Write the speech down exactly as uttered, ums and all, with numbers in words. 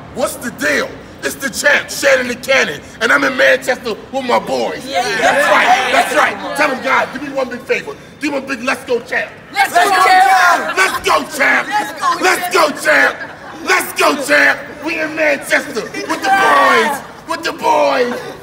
What's the deal? It's the champ, Shannon the Cannon, and I'm in Manchester with my boys. Yeah, yeah. That's right, that's right. Tell them, guys, do me one big favor. Give me a big let's go, champ. Let's, let's go, champ. Let's go, champ. Let's go, let's go, champ. Let's go, champ. We in Manchester with the boys, with the boys.